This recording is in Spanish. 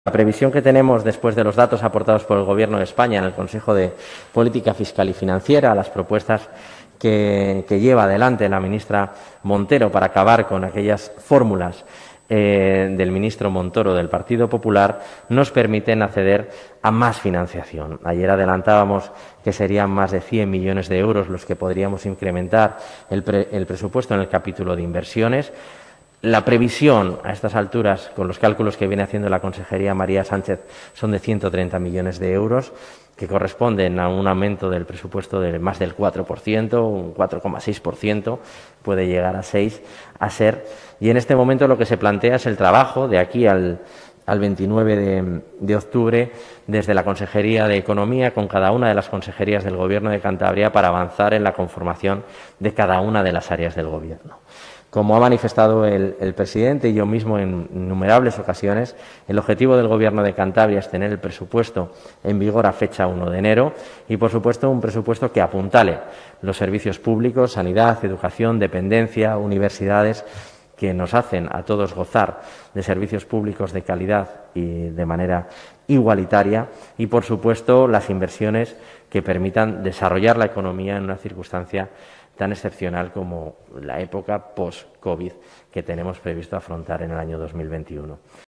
La previsión que tenemos después de los datos aportados por el Gobierno de España en el Consejo de Política Fiscal y Financiera, las propuestas que lleva adelante la ministra Montero para acabar con aquellas fórmulas del ministro Montoro del Partido Popular, nos permiten acceder a más financiación. Ayer adelantábamos que serían más de 100 millones de euros los que podríamos incrementar el presupuesto en el capítulo de inversiones. La previsión a estas alturas, con los cálculos que viene haciendo la Consejería María Sánchez, son de 130 millones de euros, que corresponden a un aumento del presupuesto de más del 4%, un 4,6%, puede llegar a 6% a ser. Y en este momento lo que se plantea es el trabajo de aquí al 29 de octubre desde la Consejería de Economía con cada una de las consejerías del Gobierno de Cantabria para avanzar en la conformación de cada una de las áreas del Gobierno. Como ha manifestado el presidente y yo mismo en innumerables ocasiones, el objetivo del Gobierno de Cantabria es tener el presupuesto en vigor a fecha 1 de enero y, por supuesto, un presupuesto que apuntale los servicios públicos, sanidad, educación, dependencia, universidades, que nos hacen a todos gozar de servicios públicos de calidad y de manera igualitaria y, por supuesto, las inversiones que permitan desarrollar la economía en una circunstancia tan excepcional como la época post-COVID que tenemos previsto afrontar en el año 2021.